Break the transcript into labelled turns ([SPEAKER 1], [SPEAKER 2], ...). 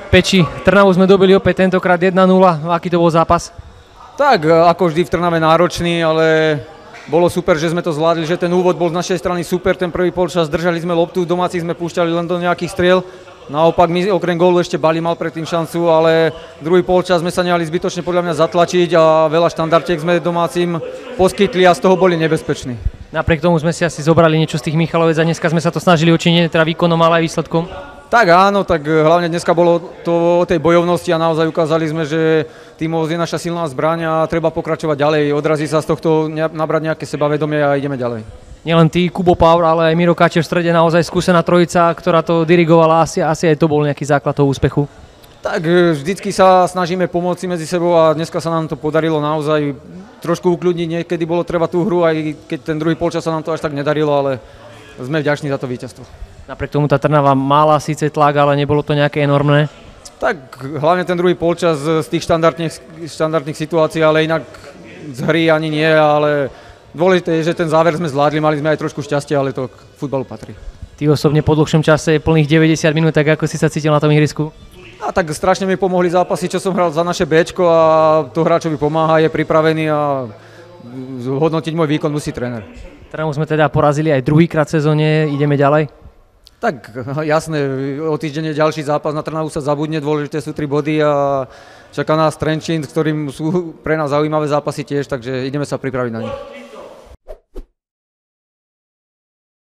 [SPEAKER 1] Peči, Trnavu sme dobili opäť tentokrát 1-0. Aký to bol zápas?
[SPEAKER 2] Tak, ako vždy v Trnave náročný, ale bolo super, že sme to zvládli, že ten úvod bol z našej strany super, ten prvý polčas držali sme loptu, domácich sme púšťali len do nejakých striel. Naopak my okrem gólu ešte Bali mal predtým šancu, ale druhý polčas sme sa nehali zbytočne podľa mňa zatlačiť a veľa štandardiek sme domácim poskytli a z toho boli nebezpeční.
[SPEAKER 1] Napriek tomu sme si asi zobrali niečo z tých Michalovec a dneska sme sa to snažili učiniť teda výkonom, ale aj výsledkom.
[SPEAKER 2] Tak áno, tak hlavne dneska bolo to o tej bojovnosti a naozaj ukázali sme, že tímovosť je naša silná zbraň a treba pokračovať ďalej. Odrazí sa z tohto nabrať nejaké sebavedomie a ideme ďalej.
[SPEAKER 1] Nielen ty, Kubo Paur, ale aj Miro Káčer v strede, naozaj skúsená trojica, ktorá to dirigovala, asi aj to bol nejaký základ toho úspechu.
[SPEAKER 2] Tak vždycky sa snažíme pomôcť medzi sebou a dneska sa nám to podarilo naozaj trošku ukľudniť. Niekedy bolo treba tú hru, aj keď ten druhý polčas sa nám to až tak nedarilo, ale sme vďační za to víťazstvo.
[SPEAKER 1] Napriek tomu tá Trnava mala síce tlak, ale nebolo to nejaké enormné.
[SPEAKER 2] Tak hlavne ten druhý polčas z tých štandardných situácií, ale inak z hry ani nie, ale dôležité je, že ten záver sme zvládli, mali sme aj trošku šťastia, ale to k futbalu patrí.
[SPEAKER 1] Ty osobne po dlhšom čase plných 90 minút, tak ako si sa cítil na tom ihrisku?
[SPEAKER 2] A tak strašne mi pomohli zápasy, čo som hral za naše Bčko a to hráčovi pomáha, je pripravený a hodnotiť môj výkon musí tréner.
[SPEAKER 1] Trnavu sme teda porazili aj druhýkrát v sezóne, ideme ďalej?
[SPEAKER 2] Tak jasné, o týždeň je ďalší zápas, na Trnavu sa zabudne, dôležité sú 3 body a čaká nás Trenčín, s ktorým sú pre nás zaujímavé zápasy tiež, takže ideme sa pripraviť na nich.